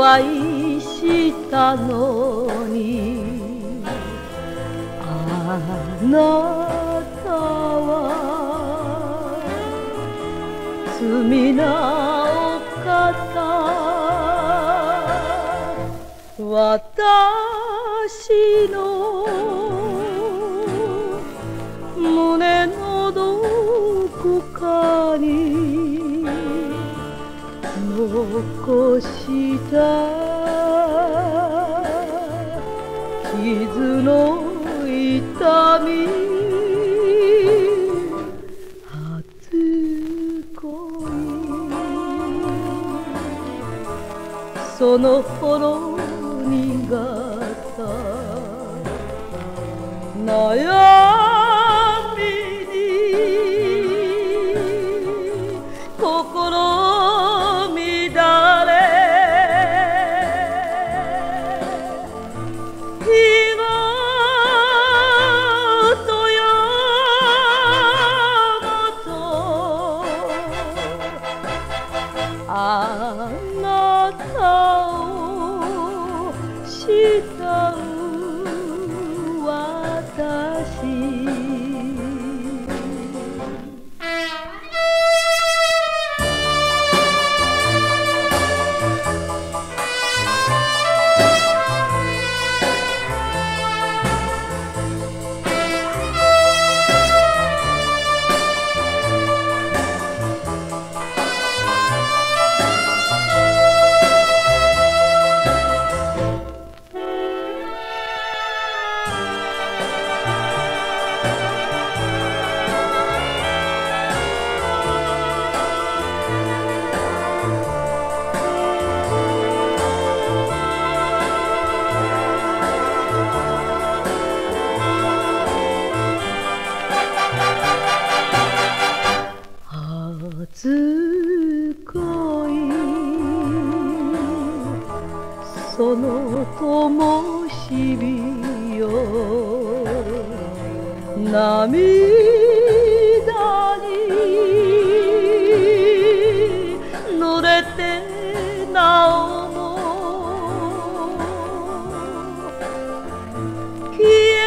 愛したのに、あなたは罪なお方、私の胸のどこかに残した傷の痛み、初恋そのほろ苦さ悩みに心乱れ、日がとやまとあなたを慕う私、初恋その灯火よ、涙に濡れてなおも消え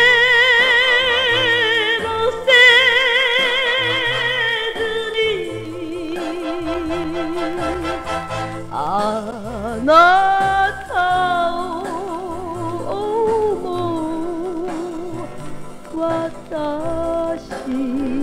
あなたを思う私